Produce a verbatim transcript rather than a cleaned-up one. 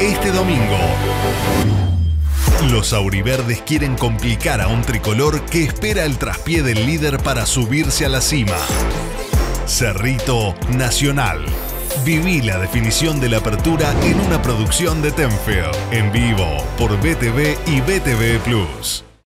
este domingo. Los auriverdes quieren complicar a un tricolor que espera el traspié del líder para subirse a la cima. Cerrito Nacional. Viví la definición de la apertura en una producción de Tenfield, en vivo por B T V y B T V Plus.